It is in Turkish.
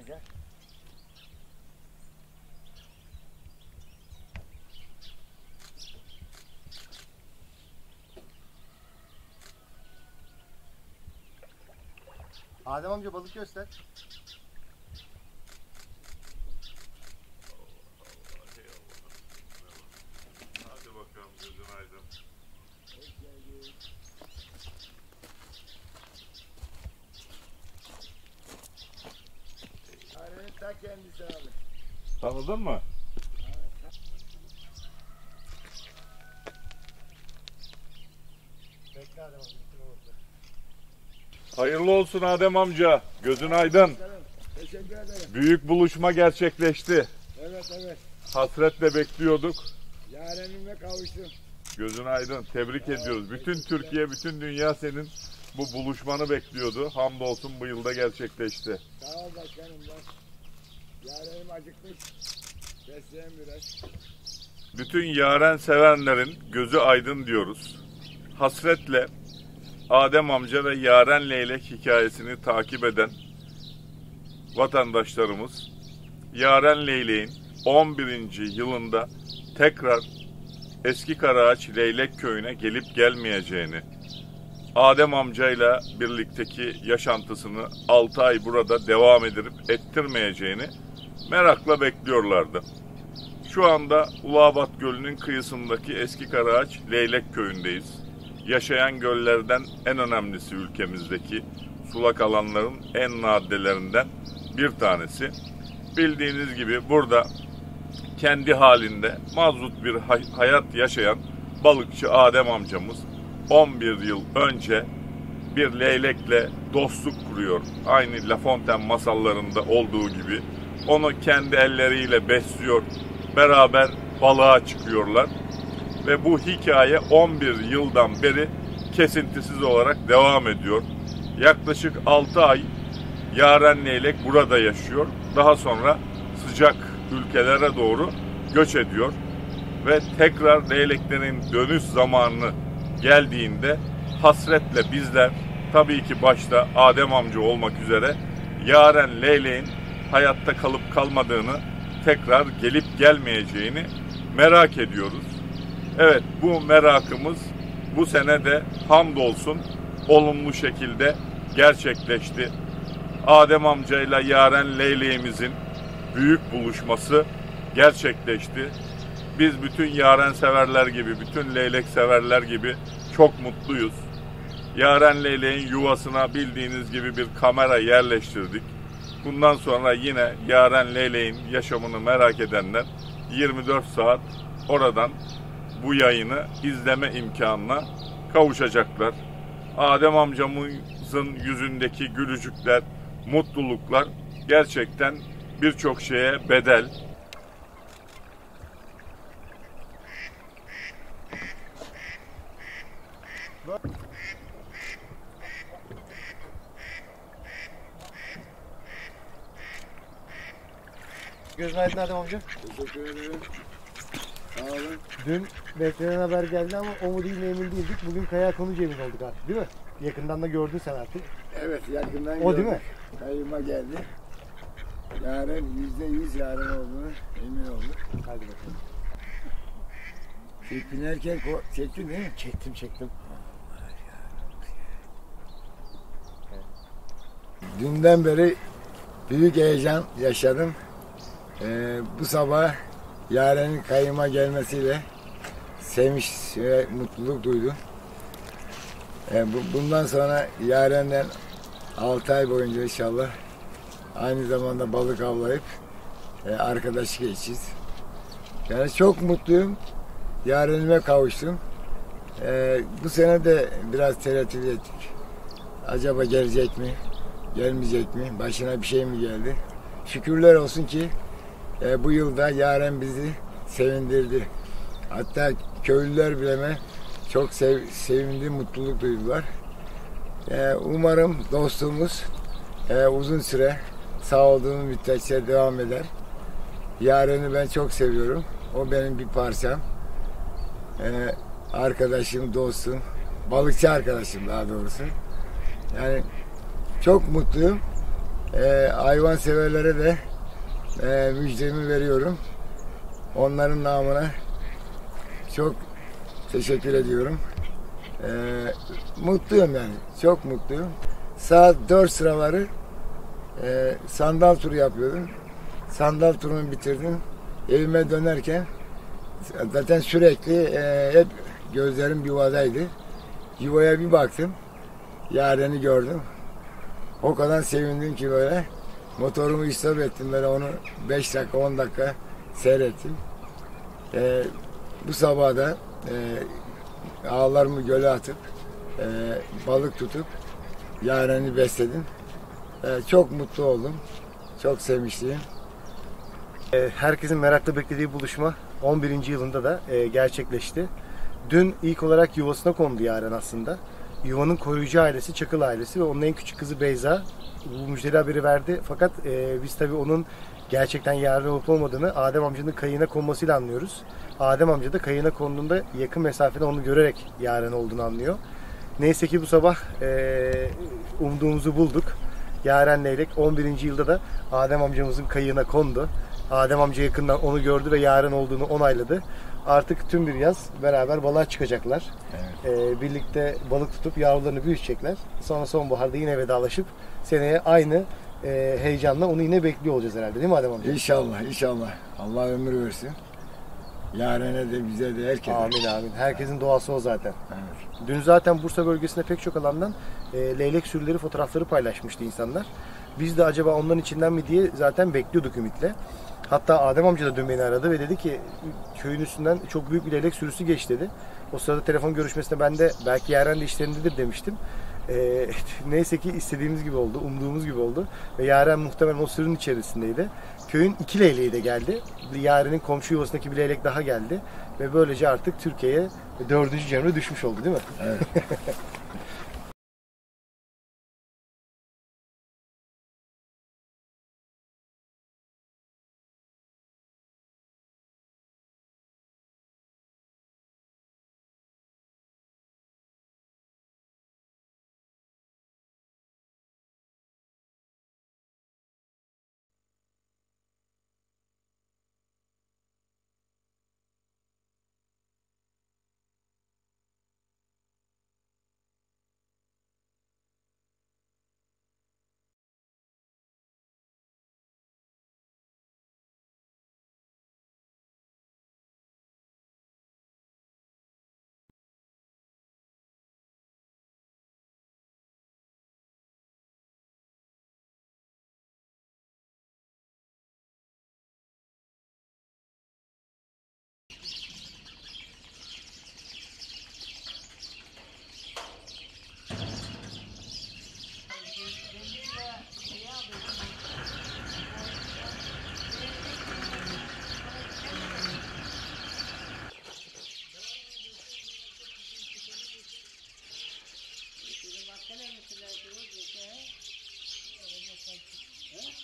gel. Adem amca balık göster. Hadi bakalım gözün aydın. Yarenin ta kendisi abi. Tanıdın mı? Bekle Adem amca. Hayırlı olsun Adem amca. Gözün aydın. Teşekkür ederim. Büyük buluşma gerçekleşti. Evet. Hasretle bekliyorduk. Yarenime kavuştum. Gözün aydın. Tebrik ediyoruz. Bütün Türkiye, bütün dünya senin bu buluşmanı bekliyordu. Hamdolsun bu yılda gerçekleşti. Sağ ol başkanım bak. Yarenim acıkmış. Besleyen biraz. Bütün yaren sevenlerin gözü aydın diyoruz. Hasretle Adem amca ve Yaren Leylek hikayesini takip eden vatandaşlarımız Yaren Leylek'in 11. yılında tekrar Eski Karaağaç Leylek Köyü'ne gelip gelmeyeceğini, Adem amcayla birlikteki yaşantısını 6 ay burada devam edip ettirmeyeceğini merakla bekliyorlardı. Şu anda Uluabat Gölü'nün kıyısındaki Eski Karaağaç Leylek Köyü'ndeyiz. Yaşayan göllerden en önemlisi ülkemizdeki sulak alanların en nadidelerinden bir tanesi. Bildiğiniz gibi burada kendi halinde mazlut bir hayat yaşayan balıkçı Adem amcamız 11 yıl önce bir leylekle dostluk kuruyor. Aynı La Fontaine masallarında olduğu gibi onu kendi elleriyle besliyor. Beraber balığa çıkıyorlar. Ve bu hikaye 11 yıldan beri kesintisiz olarak devam ediyor. Yaklaşık 6 ay Yaren Leylek burada yaşıyor. Daha sonra sıcak ülkelere doğru göç ediyor. Ve tekrar leyleklerin dönüş zamanı geldiğinde hasretle bizler, tabii ki başta Adem amca olmak üzere, Yaren Leylek'in hayatta kalıp kalmadığını, tekrar gelip gelmeyeceğini merak ediyoruz. Evet, bu merakımız bu sene de hamdolsun olumlu şekilde gerçekleşti. Adem amcayla Yaren Leylek'imizin büyük buluşması gerçekleşti. Biz bütün Yaren severler gibi, bütün leylek severler gibi çok mutluyuz. Yaren Leylek'in yuvasına bildiğiniz gibi bir kamera yerleştirdik. Bundan sonra yine Yaren Leylek'in yaşamını merak edenler 24 saat oradan bu yayını izleme imkanına kavuşacaklar. Adem amcamızın yüzündeki gülücükler, mutluluklar gerçekten birçok şeye bedel. Gözün aydın Adem amca. Teşekkür ederim. Sağ olun. Dün beklenen haber geldi ama o mu değil mi emin değildik. Bugün Kaya Konucu emin olduk artık, değil mi? Yakından da gördün sen artık. Evet yakından O gördüm. değil mi? Kayıma geldi. Yaren %100 yaren olduğunu emin olduk. Hadi bakalım. Binerken çektin değil mi? Çektim. Dünden beri büyük heyecan yaşadım. Bu sabah Yaren'in kayıma gelmesiyle sevinç ve mutluluk duydum. Bundan sonra Yaren'den 6 ay boyunca inşallah aynı zamanda balık avlayıp arkadaşlık edeceğiz. Yani çok mutluyum. Yarenime kavuştum. Bu sene de biraz tereddüt ettik. Acaba gelecek mi? Gelmeyecek mi? Başına bir şey mi geldi? Şükürler olsun ki bu yılda Yaren bizi sevindirdi. Hatta köylüler bile çok sevindi, mutluluk duydular. Umarım dostluğumuz uzun süre sağ olduğum müddetçe devam eder. Yaren'i ben çok seviyorum. O benim bir parçam. Arkadaşım, dostum, balıkçı arkadaşım daha doğrusu. Yani çok mutluyum. Hayvan severlere de müjdemi veriyorum. Onların namına çok teşekkür ediyorum. Mutluyum yani. Çok mutluyum. Saat 4 sıraları sandal turu yapıyordum. Sandal turunu bitirdim. Evime dönerken zaten sürekli hep gözlerim yuvadaydı. Yuvaya bir baktım. Yaren'i gördüm. O kadar sevindim ki böyle. Motorumu istop ettim. Böyle onu 5 dakika 10 dakika seyrettim. Bu sabah da ağlarımı göle atıp balık tutup Yaren'i besledim. Çok mutlu oldum. Çok sevmiştim. Herkesin merakla beklediği buluşma 11. yılında da gerçekleşti. Dün ilk olarak yuvasına kondu Yaren aslında. Yuvanın koruyucu ailesi Çakıl ailesi ve onun en küçük kızı Beyza bu müjdeli haberi verdi. Fakat biz tabii onun gerçekten Yaren olup olmadığını Adem amcanın kayığına konmasıyla anlıyoruz. Adem amca da kayığına konduğunda yakın mesafede onu görerek Yaren olduğunu anlıyor. Neyse ki bu sabah umduğumuzu bulduk. Yaren Leylek 11. yılda da Adem amcamızın kayığına kondu. Adem amca yakından onu gördü ve Yaren olduğunu onayladı. Artık tüm bir yaz beraber balığa çıkacaklar. Evet. Birlikte balık tutup yavrularını büyütecekler. Sonra sonbaharda yine vedalaşıp seneye aynı heyecanla onu yine bekliyor olacağız herhalde, değil mi Adem amca? İnşallah, inşallah. Allah ömür versin. Yaren'e de bize de herkese. Amin amin. Herkesin duası o zaten. Evet. Dün zaten Bursa bölgesinde pek çok alandan leylek sürüleri fotoğrafları paylaşmıştı insanlar. Biz de acaba onların içinden mi diye zaten bekliyorduk ümitle. Hatta Adem amca da dün beni aradı ve dedi ki köyün üstünden çok büyük bir leylek sürüsü geçti dedi. O sırada telefon görüşmesinde ben de belki Yaren de işlerindedir demiştim. Neyse ki istediğimiz gibi oldu, umduğumuz gibi oldu. Ve Yaren muhtemelen o sürünün içerisindeydi. Köyün 2 leyleği de geldi. Yaren'in komşu yuvasındaki bir leylek daha geldi. Ve böylece artık Türkiye'ye 4. cemre düşmüş oldu, değil mi? Evet. Baksana mesela diyor ki,